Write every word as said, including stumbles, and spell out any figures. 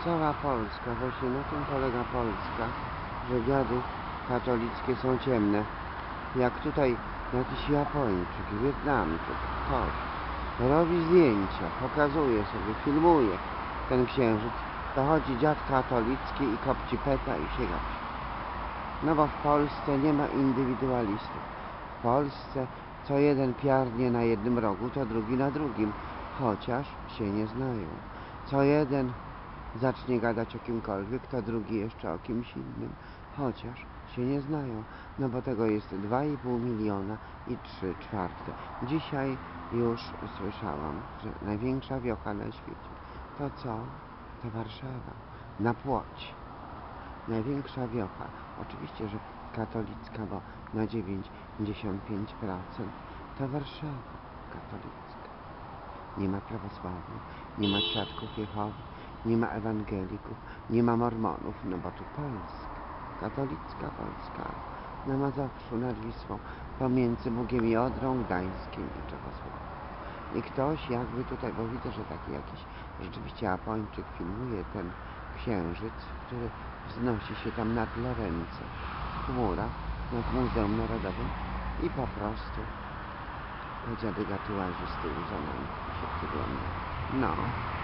cała Polska, właśnie na tym polega Polska, że dziady katolickie są ciemne. Jak tutaj jakiś Japończyk, Wietnamczyk, ktoś robi zdjęcia, pokazuje sobie, filmuje ten księżyc, to chodzi dziad katolicki i kopci peta i się gapi. No bo w Polsce nie ma indywidualistów. W Polsce co jeden piarnie na jednym rogu, to drugi na drugim, chociaż się nie znają. Co jeden zacznie gadać o kimkolwiek, to drugi jeszcze o kimś innym, chociaż się nie znają. No bo tego jest dwa i pół miliona i trzy czwarte. Dzisiaj już słyszałam, że największa wiocha na świecie to co? To Warszawa, na Płocie. Największa wiocha, oczywiście, że katolicka, bo na dziewięćdziesiąt pięć procent to Warszawa katolicka. Nie ma prawosławnych, nie ma świadków Jehowy, nie ma ewangelików, nie ma mormonów, no bo tu Polska, katolicka Polska, na Mazowszu nad Wisłą, pomiędzy Bugiem i Odrą, Gdańskiem i Czechosłowakią. I ktoś jakby tutaj, bo widzę, że taki jakiś rzeczywiście Japończyk filmuje ten księżyc, który wznosi się tam nad Lorenzo, w chmurach, nad Muzeum Narodowym i po prostu te dziady gatułaży z tyłu za nami się przygląda. No.